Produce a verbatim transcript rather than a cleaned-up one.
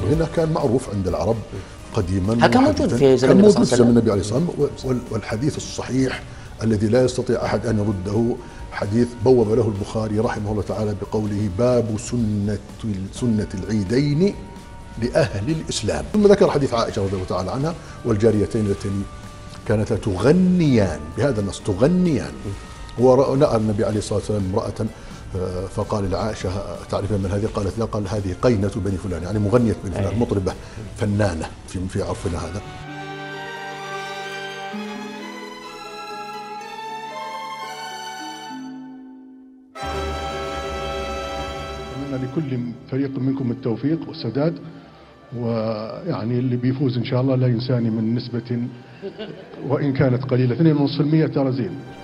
وهنا كان معروف عند العرب قديما. كان موجود في زمن كان النبي موجود صلى في الله زمن عليه النبي عليه الصلاة والسلام. والحديث الصحيح الذي لا يستطيع أحد أن يرده حديث بوب له البخاري رحمه الله تعالى بقوله: باب سنة سنة العيدين لأهل الإسلام. ثم ذكر حديث عائشة رضي الله تعالى عنها والجاريتين اللتين كانتا تغنيان بهذا النص، تغنيان. ورأى النبي عليه الصلاة والسلام امرأة فقال لعائشة: تعرفين من هذه؟ قالت لا. قال: هذه قينة بني فلان، يعني مغنية بني فلان، مطربة فنانة في في عرفنا هذا. أتمنى لكل فريق منكم التوفيق والسداد، ويعني اللي بيفوز إن شاء الله لا ينساني من نسبة وإن كانت قليلة اثنين ونصف بالمئة ترى زين.